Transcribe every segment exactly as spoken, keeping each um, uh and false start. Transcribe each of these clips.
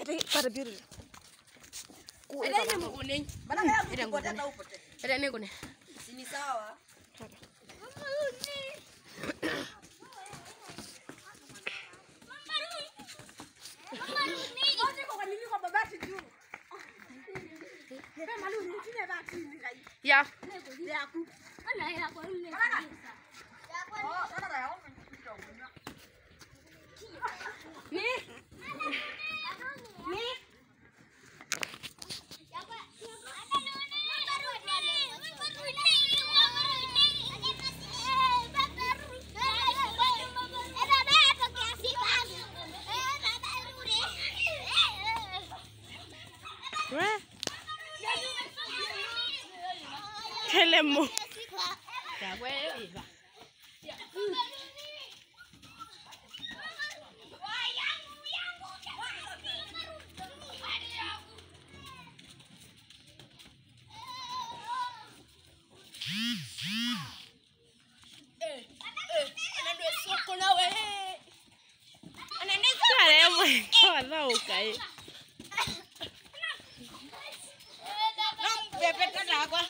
Pate pate beauty. Ada ni mkone. Bana kaya kupotea na upote. Ada ni kone. Si ni sawa. Ya. Ni. Ni. Kelemo. Ya wewe iva. Eh, eh, anaenda soko na wewe. Anaenda Kelemo. Kwa ukai. Pepeta dagwa.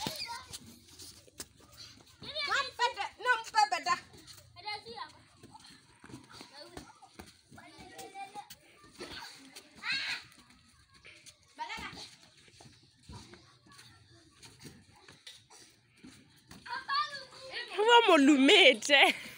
Nampeta, nampepeta. Huwa molumete.